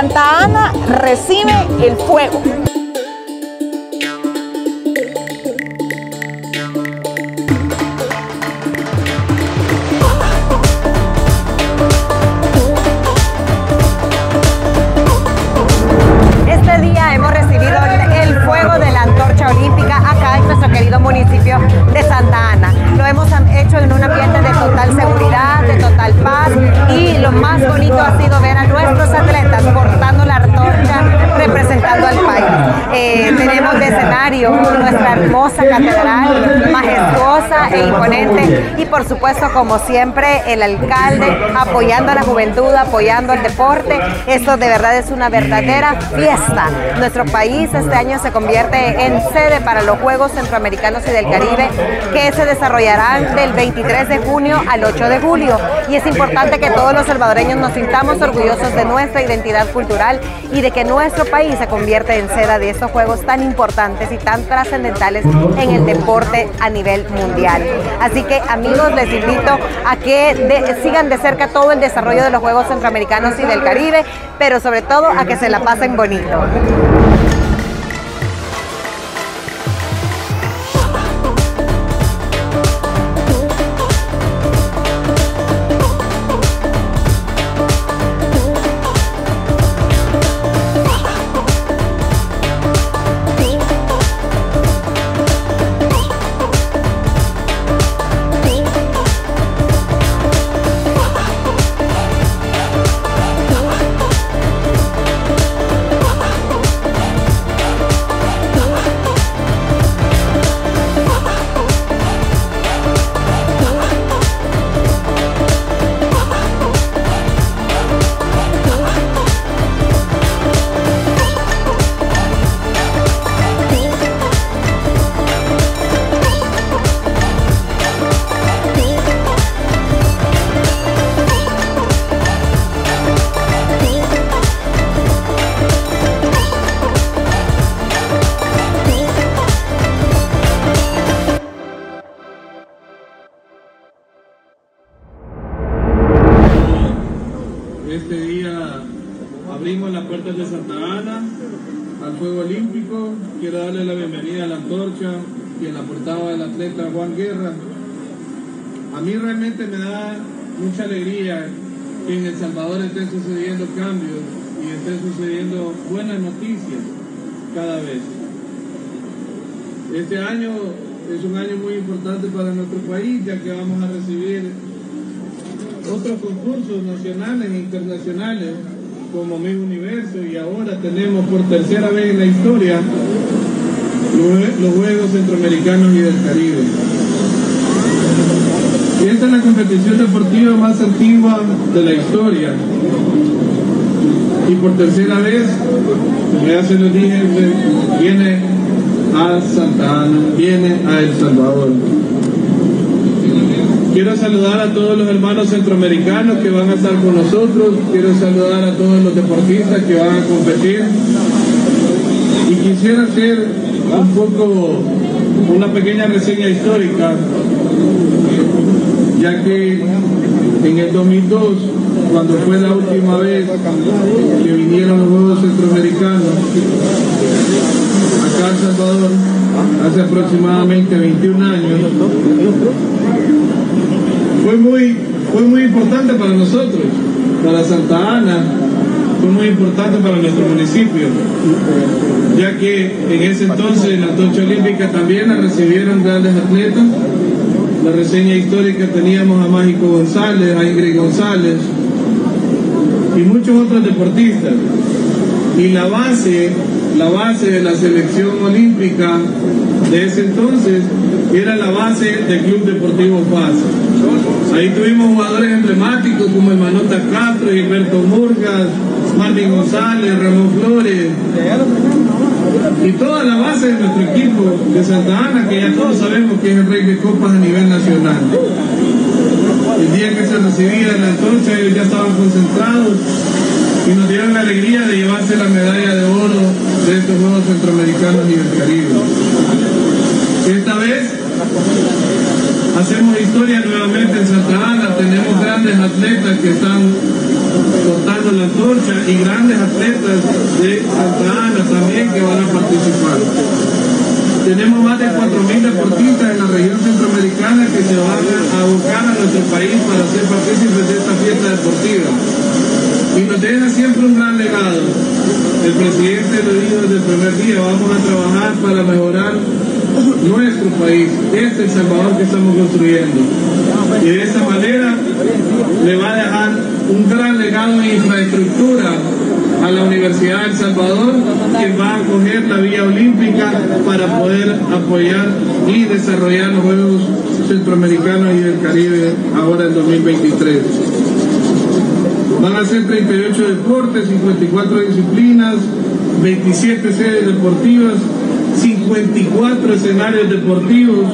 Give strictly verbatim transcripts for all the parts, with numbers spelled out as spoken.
Santa Ana recibe el fuego. Este día hemos recibido el fuego de la antorcha olímpica acá en nuestro querido municipio de Santa Ana. Lo hemos hecho en un ambiente de total seguridad, de total paz, y lo más bonito ha sido ver a nuestros atletas portando la antorcha representando al país. Eh, tenemos de escenario nuestra hermosa catedral, majestuosa e imponente, y por supuesto, como siempre, el alcalde apoyando a la juventud, apoyando al deporte. Esto de verdad es una verdadera fiesta. Nuestro país este año se convierte en sede para los Juegos Centroamericanos y del Caribe, que se desarrollarán del veintitrés de junio al ocho de julio, y es importante que todos los salvadoreños nos sintamos orgullosos de nuestra identidad cultural y de que nuestro país se convierte en sede de estos juegos tan importantes y tan trascendentales en el deporte a nivel mundial. Así que, amigos, les invito a que de, sigan de cerca todo el desarrollo de los Juegos Centroamericanos y del Caribe, pero sobre todo a que se la pasen bonito. Este día abrimos las puertas de Santa Ana al Juego Olímpico. Quiero darle la bienvenida a la antorcha, quien la portaba el atleta Juan Guerra. A mí realmente me da mucha alegría que en El Salvador estén sucediendo cambios y estén sucediendo buenas noticias cada vez. Este año es un año muy importante para nuestro país, ya que vamos a recibir otros concursos nacionales e internacionales como Miss Universo, y ahora tenemos por tercera vez en la historia los Juegos Centroamericanos y del Caribe. Y esta es la competición deportiva más antigua de la historia, y por tercera vez, como ya se lo dije, viene a Santa Ana, viene a El Salvador. Quiero saludar a todos los hermanos centroamericanos que van a estar con nosotros. Quiero saludar a todos los deportistas que van a competir. Y quisiera hacer un poco, una pequeña reseña histórica, ya que en el dos mil dos, cuando fue la última vez que vinieron los Juegos Centroamericanos acá a El Salvador, hace aproximadamente veintiún años, Fue muy, fue muy importante para nosotros, para Santa Ana, fue muy importante para nuestro municipio, ya que en ese entonces la antorcha olímpica también la recibieron grandes atletas. La reseña histórica teníamos a Mágico González, a Ingrid González y muchos otros deportistas. Y la base, la base de la selección olímpica de ese entonces era la base del Club Deportivo Paz. Ahí tuvimos jugadores emblemáticos como Emanota Castro, Gilberto Murgas, Martín González, Ramón Flores, y toda la base de nuestro equipo de Santa Ana, que ya todos sabemos que es el rey de copas a nivel nacional. El día que se recibía la antorcha, ellos ya estaban concentrados y nos dieron la alegría de llevarse la medalla de oro de estos Juegos Centroamericanos y del Caribe. Esta vez hacemos historia nuevamente en Santa Ana. Tenemos grandes atletas que están cortando la antorcha y grandes atletas de Santa Ana también que van a participar. Tenemos más de cuatro mil deportistas en la región centroamericana que se van a abocar a nuestro país para ser partícipes de esta fiesta deportiva. Y nos deja siempre un gran legado. El presidente lo dijo desde el primer día: vamos a trabajar para mejorar nuestro país, este El Salvador que estamos construyendo. Y de esa manera le va a dejar un gran legado en infraestructura a la Universidad de El Salvador, que va a acoger la vía olímpica para poder apoyar y desarrollar los Juegos Centroamericanos y del Caribe ahora en dos mil veintitrés. Van a ser treinta y ocho deportes, cincuenta y cuatro disciplinas, veintisiete sedes deportivas, cincuenta y cuatro escenarios deportivos.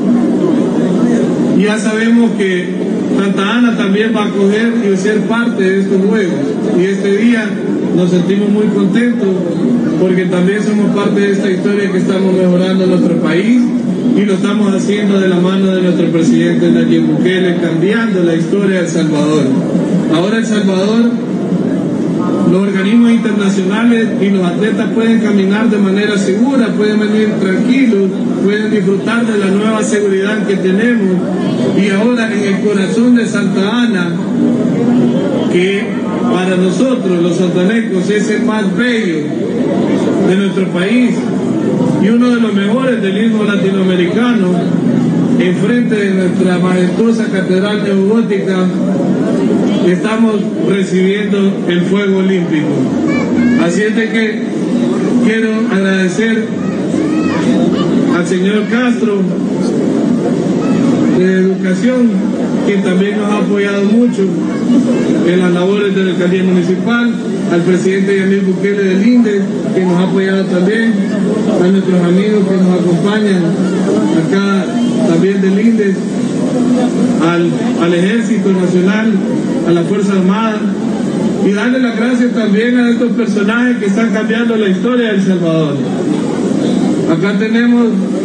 Ya sabemos que Santa Ana también va a acoger y ser parte de estos Juegos. Y este día nos sentimos muy contentos porque también somos parte de esta historia que estamos mejorando en nuestro país, y lo estamos haciendo de la mano de nuestro presidente Nayib Bukele, cambiando la historia de El Salvador. Ahora El Salvador, los organismos internacionales y los atletas pueden caminar de manera segura, pueden venir tranquilos, pueden disfrutar de la nueva seguridad que tenemos. Y ahora en el corazón de Santa Ana, que para nosotros los santanecos es el más bello de nuestro país y uno de los mejores del istmo latinoamericano, enfrente de nuestra majestuosa catedral neogótica, estamos recibiendo el fuego olímpico. Así es de que quiero agradecer al señor Castro de Educación, quien también nos ha apoyado mucho en las labores de la alcaldía municipal, al presidente Nayib Bukele del INDE, que nos ha apoyado también, a nuestros amigos que nos acompañan acá también del INDE, al, al Ejército Nacional, a la Fuerza Armada, y darle las gracias también a estos personajes que están cambiando la historia de El Salvador. Acá tenemos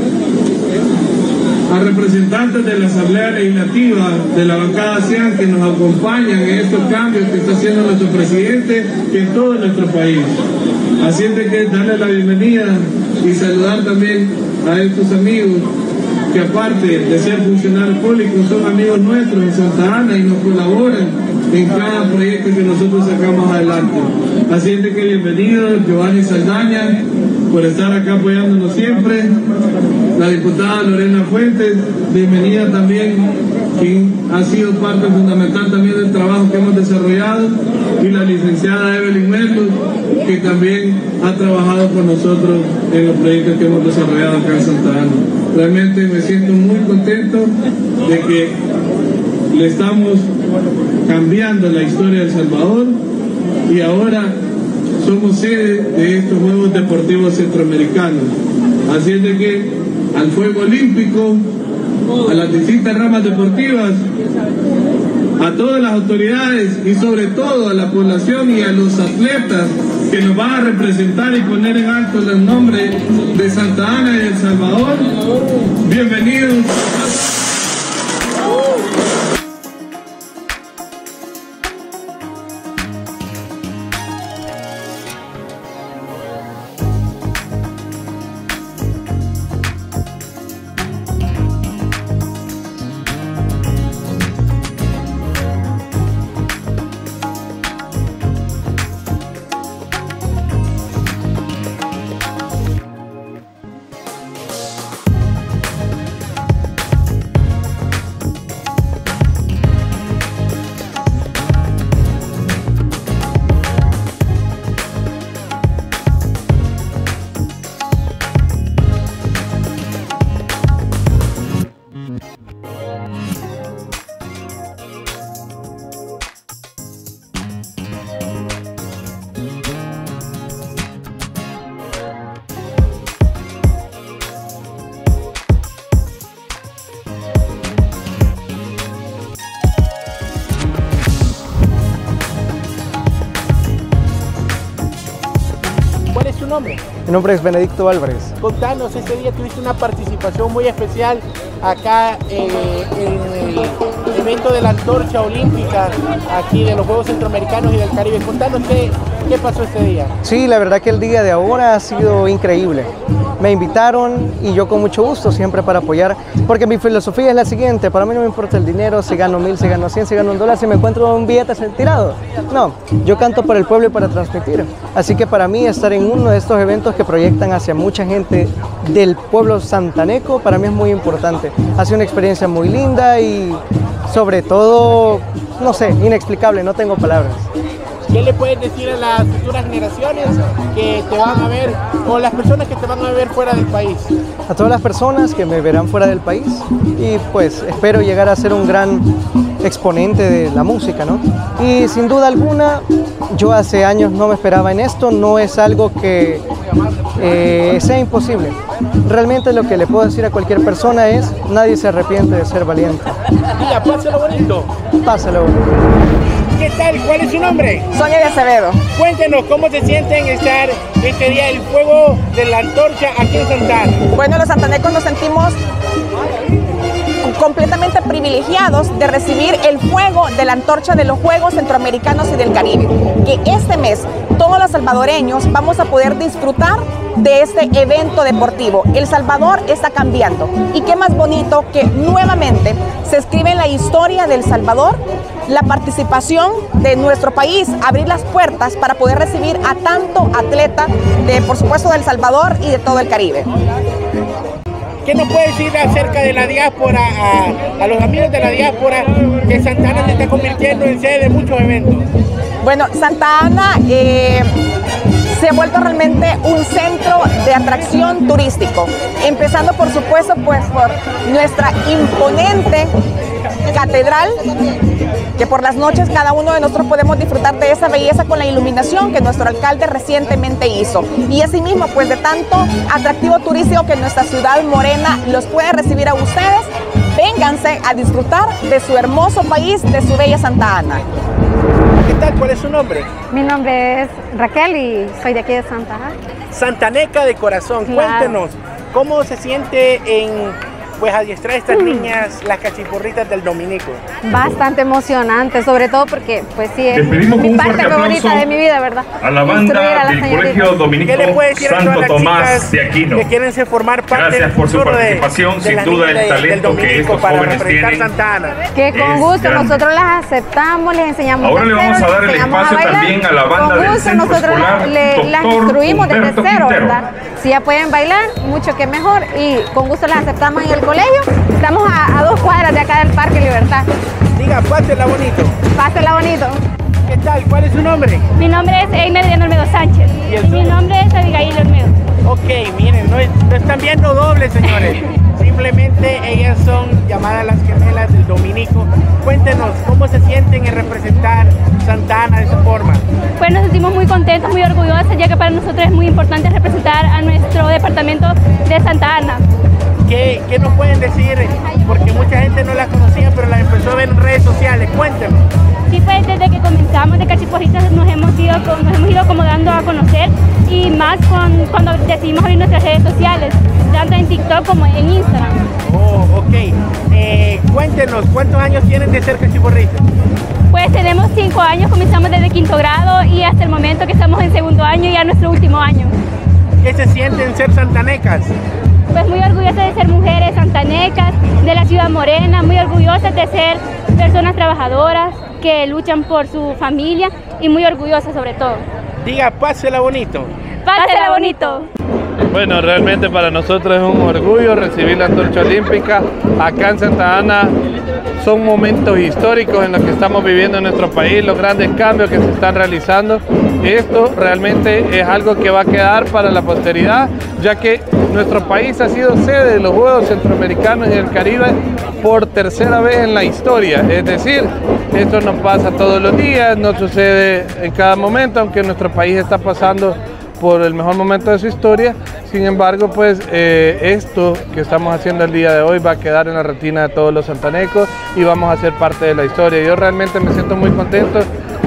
a representantes de la Asamblea Legislativa, de la bancada ASEAN, que nos acompañan en estos cambios que está haciendo nuestro presidente en todo nuestro país. Así es de que darle la bienvenida y saludar también a estos amigos que, aparte de ser funcionarios públicos, son amigos nuestros en Santa Ana y nos colaboran en cada proyecto que nosotros sacamos adelante. Así es de que bienvenido Giovanni Saldaña, por estar acá apoyándonos siempre. La diputada Lorena Fuentes, bienvenida también, quien ha sido parte fundamental también del trabajo que hemos desarrollado, y la licenciada Evelyn Merlos, que también ha trabajado con nosotros en los proyectos que hemos desarrollado acá en Santa Ana. Realmente me siento muy contento de que le estamos cambiando la historia de El Salvador, y ahora somos sede de estos Juegos Deportivos Centroamericanos. Así es de que al fuego olímpico, a las distintas ramas deportivas, a todas las autoridades y sobre todo a la población y a los atletas que nos van a representar y poner en alto los nombres de Santa Ana y El Salvador, bienvenidos. tu nombre? Mi nombre es Benedicto Álvarez. Contanos, ese día tuviste una participación muy especial acá eh, en el evento de la Antorcha Olímpica, aquí de los Juegos Centroamericanos y del Caribe. Contanos qué, qué pasó ese día. Sí, la verdad que el día de ahora ha sido increíble. Me invitaron y yo con mucho gusto siempre para apoyar, porque mi filosofía es la siguiente: para mí no me importa el dinero, si gano mil, si gano cien, si gano un dólar, si me encuentro un billete tirado. No, yo canto para el pueblo y para transmitir. Así que para mí estar en uno de estos eventos que proyectan hacia mucha gente del pueblo santaneco, para mí es muy importante. Ha sido una experiencia muy linda y sobre todo, no sé, inexplicable, no tengo palabras. ¿Qué le puedes decir a las futuras generaciones que te van a ver, o las personas que te van a ver fuera del país? A todas las personas que me verán fuera del país, y pues espero llegar a ser un gran exponente de la música, ¿no? Y sin duda alguna, yo hace años no me esperaba en esto, no es algo que eh, sea imposible. Realmente lo que le puedo decir a cualquier persona es: nadie se arrepiente de ser valiente. Mira, pásalo bonito. Pásalo bonito. ¿Qué tal? ¿Cuál es su nombre? Sonia de Acevedo. Cuéntenos, ¿cómo se sienten estar este día del fuego de la antorcha aquí en Santa Ana? Bueno, los santanecos nos sentimos completamente privilegiados de recibir el fuego de la antorcha de los Juegos Centroamericanos y del Caribe, que este mes todos los salvadoreños vamos a poder disfrutar de este evento deportivo. El Salvador está cambiando, y qué más bonito que nuevamente se escribe en la historia del Salvador la participación de nuestro país, abrir las puertas para poder recibir a tanto atleta de, por supuesto, del Salvador y de todo el Caribe. ¿Qué nos puede decir acerca de la diáspora, a, a los amigos de la diáspora, que Santa Ana se está convirtiendo en sede de muchos eventos? Bueno, Santa Ana eh, se ha vuelto realmente un centro de atracción turístico, empezando por supuesto pues por nuestra imponente catedral, que por las noches cada uno de nosotros podemos disfrutar de esa belleza con la iluminación que nuestro alcalde recientemente hizo, y asimismo pues de tanto atractivo turístico que nuestra ciudad morena los puede recibir a ustedes. Vénganse a disfrutar de su hermoso país, de su bella Santa Ana. ¿Qué tal? ¿Cuál es su nombre? Mi nombre es Raquel y soy de aquí de Santa Ana. Santaneca de corazón. Claro. Cuéntenos, ¿cómo se siente en pues adiestrar a estas niñas las cachiporritas del Dominico? Bastante emocionante, sobre todo porque pues sí es mi parte favorita de mi vida, ¿verdad? A la banda a del Colegio Dominico Santo Tomás de Aquino, que quieren formar parte. Gracias por su participación, de, sin de duda el talento que estos jóvenes tienen. Santa Ana. Que con gusto grande. Nosotros las aceptamos, les enseñamos. Ahora le vamos a dar el espacio a también a la banda del Centro nosotros Escolar le, las instruimos desde cero, ¿verdad? Si ya pueden bailar, mucho que mejor, y con gusto las aceptamos en el colegio. Estamos a, a dos cuadras de acá del Parque Libertad. Diga, pásela bonito. Pásela bonito. ¿Qué tal? ¿Cuál es su nombre? Mi nombre es Einer Diana Olmedo Sánchez. ¿Y, el y mi nombre es Abigail Olmedo. Ok, miren, no, no están viendo doble, señores. Simplemente ellas son llamadas las gemelas del Dominico. Cuéntenos, ¿cómo se sienten en representar Santa Ana de esa forma? Pues nos sentimos muy contentos, muy orgullosas, ya que para nosotros es muy importante representar a nuestro departamento de Santa Ana. ¿Qué, ¿Qué nos pueden decir? Porque mucha gente no las conocía, pero las empezó a ver en redes sociales. Cuéntenos. Sí, pues desde que comenzamos de Cachiporritas nos hemos ido, nos hemos ido acomodando a conocer, y más con, cuando decidimos abrir nuestras redes sociales, tanto en TikTok como en Instagram. Oh, ok. Eh, cuéntenos, ¿cuántos años tienen de ser cachiporristas? Pues tenemos cinco años, comenzamos desde quinto grado y hasta el momento que estamos en segundo año, ya nuestro último año. ¿Qué se sienten ser santanecas? Pues muy orgullosas de ser mujeres santanecas, de la ciudad morena, muy orgullosas de ser personas trabajadoras que luchan por su familia, y muy orgullosas sobre todo. Diga, pásela bonito. Pásela bonito. Bueno, realmente para nosotros es un orgullo recibir la antorcha olímpica acá en Santa Ana. Son momentos históricos en los que estamos viviendo en nuestro país, los grandes cambios que se están realizando. Esto realmente es algo que va a quedar para la posteridad, ya que nuestro país ha sido sede de los Juegos Centroamericanos y del Caribe por tercera vez en la historia. Es decir, esto no pasa todos los días, no sucede en cada momento, aunque nuestro país está pasando por el mejor momento de su historia. Sin embargo, pues eh, esto que estamos haciendo el día de hoy va a quedar en la retina de todos los santanecos y vamos a ser parte de la historia. Yo realmente me siento muy contento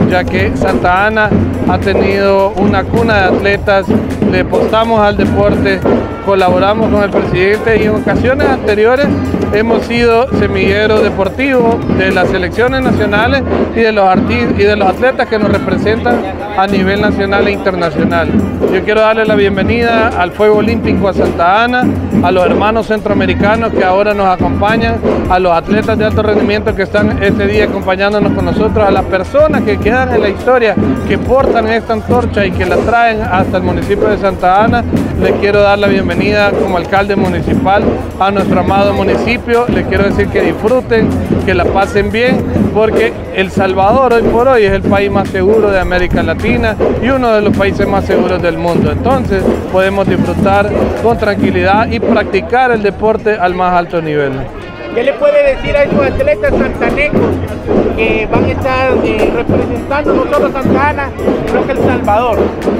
ya que Santa Ana ha tenido una cuna de atletas, le apostamos al deporte, colaboramos con el presidente y en ocasiones anteriores hemos sido semillero deportivo de las selecciones nacionales y de los artistas y de los atletas que nos representan a nivel nacional e internacional. Yo quiero darle la bienvenida al Fuego Olímpico a Santa Ana, a los hermanos centroamericanos que ahora nos acompañan, a los atletas de alto rendimiento que están este día acompañándonos con nosotros, a las personas que quedan en la historia, que portan esta antorcha y que la traen hasta el municipio de Santa Ana. Les quiero dar la bienvenida como alcalde municipal a nuestro amado municipio. Les quiero decir que disfruten, que la pasen bien, porque El Salvador hoy por hoy es el país más seguro de América Latina y uno de los países más seguros del mundo. Entonces podemos disfrutar con tranquilidad y practicar el deporte al más alto nivel. ¿Qué le puede decir a esos atletas santanecos que van a estar eh, representando no solo Santa Ana, sino que El Salvador?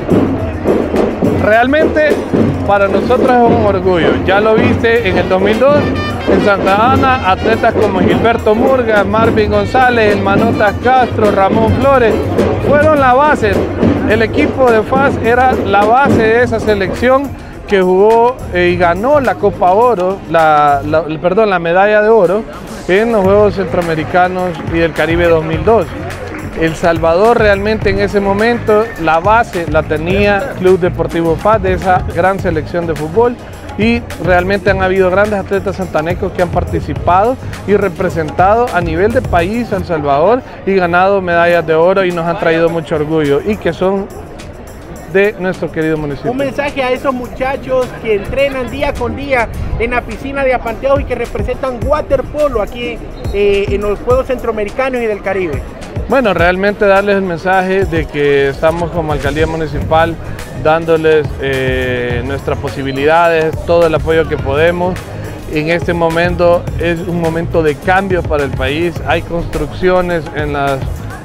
Realmente para nosotros es un orgullo. Ya lo viste en el dos mil dos en Santa Ana, atletas como Gilberto Murga, Marvin González, el Manotas Castro, Ramón Flores, fueron la base. El equipo de F A S era la base de esa selección que jugó eh, y ganó la Copa Oro, la, la, perdón, la medalla de oro en los Juegos Centroamericanos y del Caribe dos mil dos. El Salvador realmente en ese momento la base la tenía Club Deportivo F A S de esa gran selección de fútbol, y realmente han habido grandes atletas santanecos que han participado y representado a nivel de país a El Salvador y ganado medallas de oro y nos han traído mucho orgullo y que son de nuestro querido municipio. Un mensaje a esos muchachos que entrenan día con día en la piscina de Apanteos y que representan waterpolo aquí eh, en los Juegos Centroamericanos y del Caribe. Bueno, realmente darles el mensaje de que estamos como alcaldía municipal dándoles eh, nuestras posibilidades, todo el apoyo que podemos. En este momento es un momento de cambio para el país, hay construcciones en las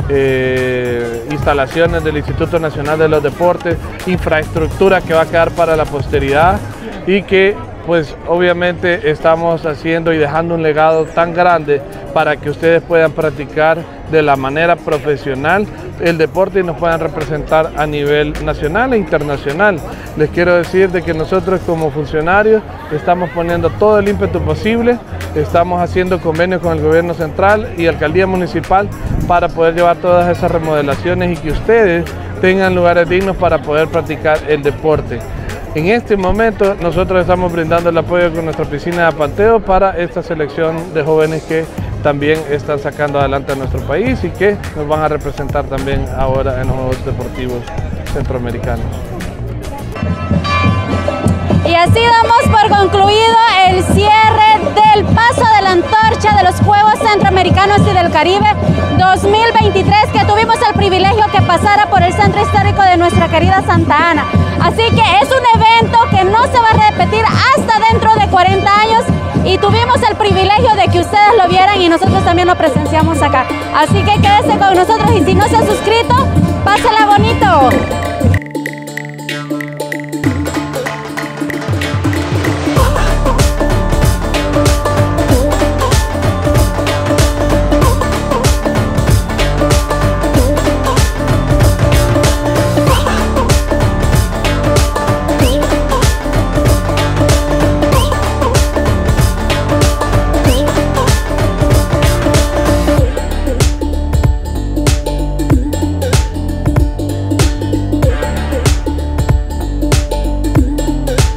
eh, instalaciones del Instituto Nacional de los Deportes, infraestructura que va a quedar para la posteridad y que pues obviamente estamos haciendo y dejando un legado tan grande para que ustedes puedan practicar de la manera profesional el deporte y nos puedan representar a nivel nacional e internacional. Les quiero decir de que nosotros como funcionarios estamos poniendo todo el ímpetu posible, estamos haciendo convenios con el gobierno central y alcaldía municipal para poder llevar todas esas remodelaciones y que ustedes tengan lugares dignos para poder practicar el deporte. En este momento nosotros estamos brindando el apoyo con nuestra piscina de Apanteo para esta selección de jóvenes que también están sacando adelante a nuestro país y que nos van a representar también ahora en los Juegos Deportivos Centroamericanos. Y así damos por concluido el cierre del paso de la antorcha de los Juegos Centroamericanos y del Caribe dos mil veintitrés, que tuvimos el privilegio que pasara por el centro histórico de nuestra querida Santa Ana. Así que es un evento que no se va a repetir hasta dentro de cuarenta años y tuvimos el privilegio de que ustedes lo vieran y nosotros también lo presenciamos acá. Así que quédese con nosotros y si no se ha suscrito, pásala bonito.